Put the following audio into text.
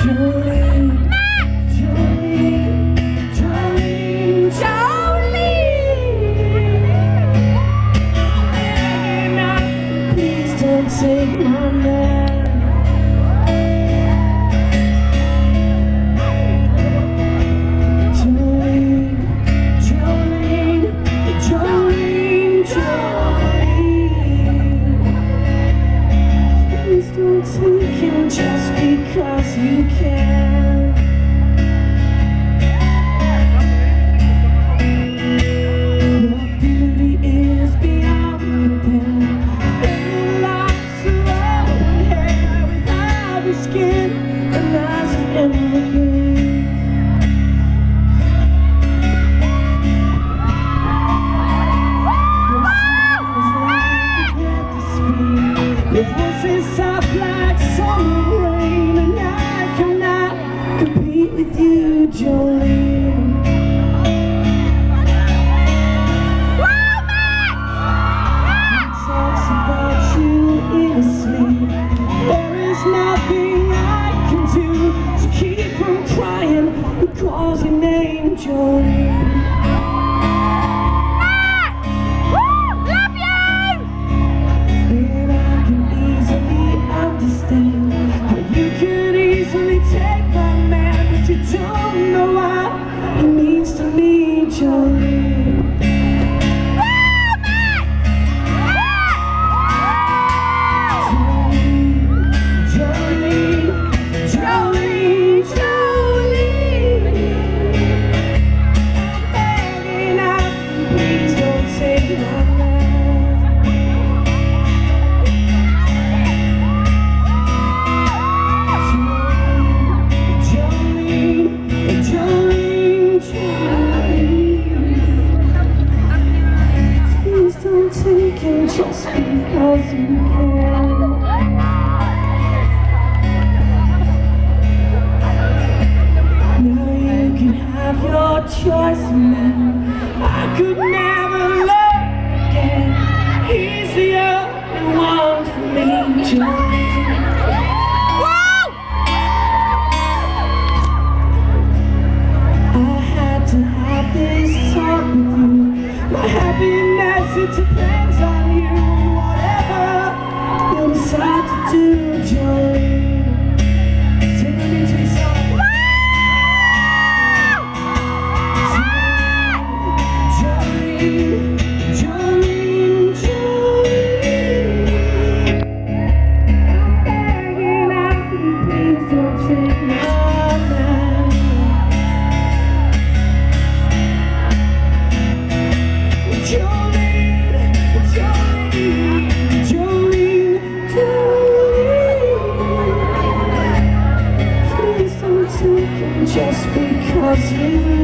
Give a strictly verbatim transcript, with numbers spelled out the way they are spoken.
Jolene, Jolene, Jolene, Jolene. Please don't take my man. Jolene, Jolene, Jolene, Jolene. Please don't take him just because you can. Your beauty is beyond compare. Fairy locks, rolling hair without your skin, and eyes of everything. Your voice is soft like summer rain, and I cannot compete with you, Jolene. He talks about you in his sleep. There is nothing I can do to keep from crying. He calls your name, Jolene. Don't know what it means to me, Jolene. Jolene, Jolene, Jolene. I'm begging out, please don't take my take him just because you can. Now you can have your choice of men. I could never love again. He's the only one for me, Jolene. I had to have this talk with you. My happiness, it depends on you. Whatever you decide to do, Jolene. Take me to the song. Jolene, Jolene, Jolene. I'm begging out for you, please don't take my man. Jolene, Jolene, Jolene, Jolene. Please don't take him just because you